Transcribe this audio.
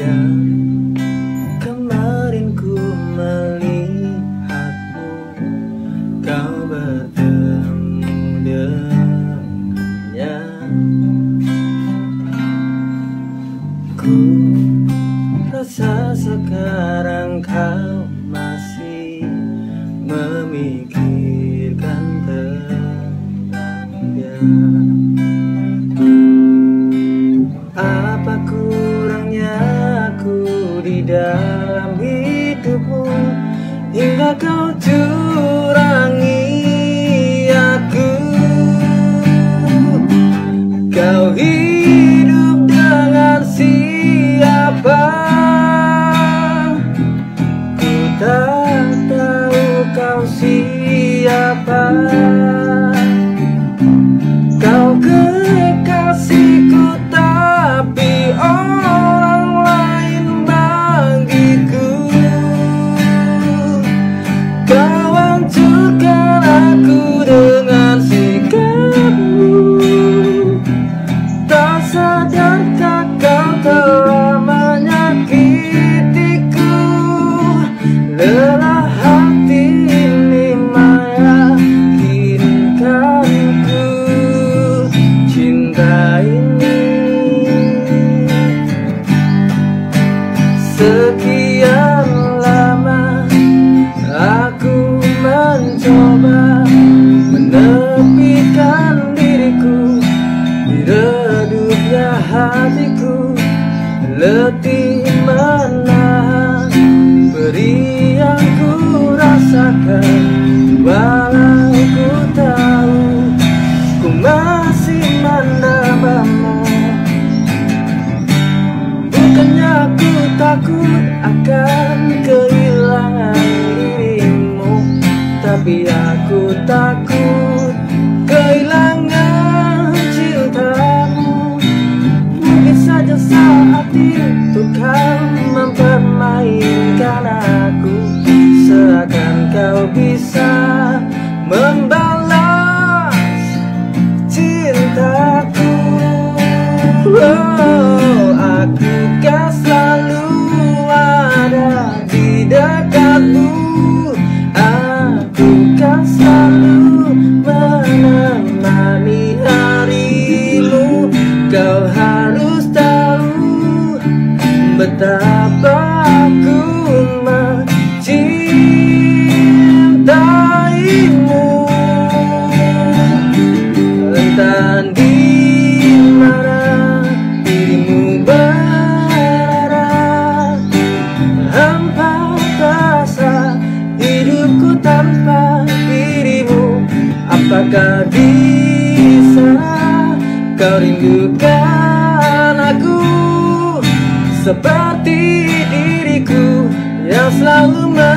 Yang kemarin ku melihatmu, kau bertemu dengannya. Ku rasa sekarang kau masih memikirkan tentang dia. Apa kurangnya aku di dalam hidupmu, hingga kau curangi aku. Kau hidup dengan siapa? Ku tak tahu kau siapa. Kau kekasihku, tapi orang lain bagiku. Kau hancurkan aku dengan sikapmu. Tak sadarkah kau telah menyakitiku? Lelah hati ini meyakinkanku, cinta ini. Sekian lama aku mencoba menepikan diriku di redupnya hatiku, letih menahan beri yang ku rasakan. Walau ku tahu ku masih menambahmu, bukannya aku takut akan kehilangan dirimu, tapi aku takut kehilangan cintamu. Mungkin saja saat itu kau mempermainkan aku, seakan kau bisa membalas cintaku. Oh, aku kan selalu ada di dekatmu. Aku kan selalu menemani harimu. Kau harus tahu betapa aku mencintaimu. Entah di mana dirimu berada, hampa terasa hidupku tanpa dirimu. Apakah bisa kau rindukan aku seperti diriku yang selalu